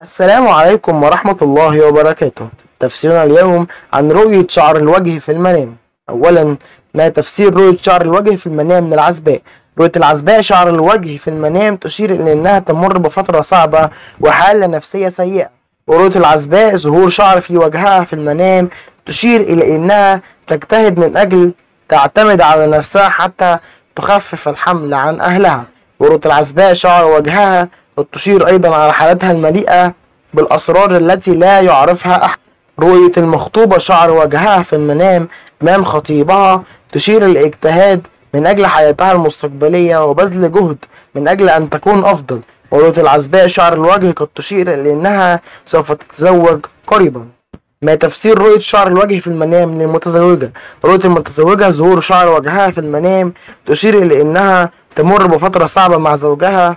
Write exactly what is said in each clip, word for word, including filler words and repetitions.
السلام عليكم ورحمة الله وبركاته. تفسيرنا اليوم عن رؤية شعر الوجه في المنام. أولا، ما تفسير رؤية شعر الوجه في المنام من العزباء؟ رؤية العزباء شعر الوجه في المنام تشير إلى أنها تمر بفترة صعبة وحالة نفسية سيئة. ورؤية العزباء ظهور شعر في وجهها في المنام تشير إلى أنها تجتهد من أجل تعتمد على نفسها حتى تخفف الحمل عن أهلها. ورؤية العزباء شعر وجهها تشير أيضا على حالتها المليئة بالأسرار التي لا يعرفها أحد. رؤية المخطوبة شعر وجهها في المنام أمام خطيبها تشير للاجتهاد من أجل حياتها المستقبلية وبذل جهد من أجل أن تكون أفضل. ورؤية العزباء شعر الوجه قد تشير إلى أنها سوف تتزوج قريبا. ما تفسير رؤية شعر الوجه في المنام للمتزوجة؟ رؤية المتزوجة ظهور شعر وجهها في المنام تشير إلى أنها تمر بفترة صعبة مع زوجها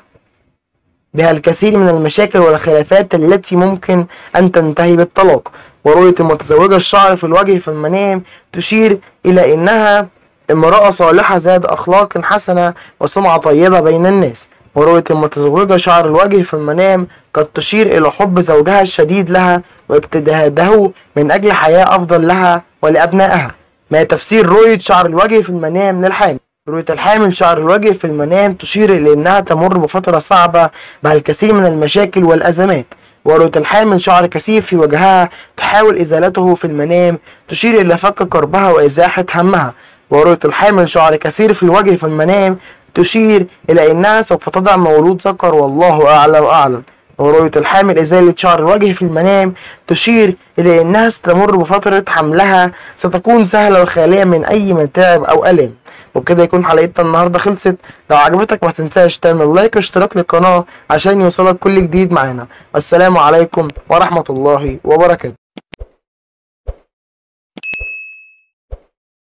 بها الكثير من المشاكل والخلافات التي ممكن أن تنتهي بالطلاق. ورؤية المتزوجة الشعر في الوجه في المنام تشير إلى أنها امرأة صالحة ذات أخلاق حسنة وسمعة طيبة بين الناس. ورؤية المتزوجة شعر الوجه في المنام قد تشير إلى حب زوجها الشديد لها واجتهاده من أجل حياة أفضل لها ولأبنائها. ما تفسير رؤية شعر الوجه في المنام للحامل؟ رؤية الحامل شعر الوجه في المنام تشير إلى أنها تمر بفترة صعبة مع الكثير من المشاكل والأزمات. ورؤية الحامل شعر كثيف في وجهها تحاول إزالته في المنام تشير إلى فك كربها وإزاحة همها. ورؤية الحامل شعر كثير في الوجه في المنام تشير إلى أنها سوف تضع مولود ذكر والله أعلى وأعلم. ورؤية الحامل إزالة شعر الوجه في المنام تشير إلى أنها ستمر بفترة حملها ستكون سهلة وخالية من أي متاعب أو آلام. وبكده يكون حلقتنا النهاردة خلصت. لو عجبتك ما تنساش تعمل لايك واشتراك للقناة عشان يوصلك كل جديد معانا. والسلام عليكم ورحمة الله وبركاته.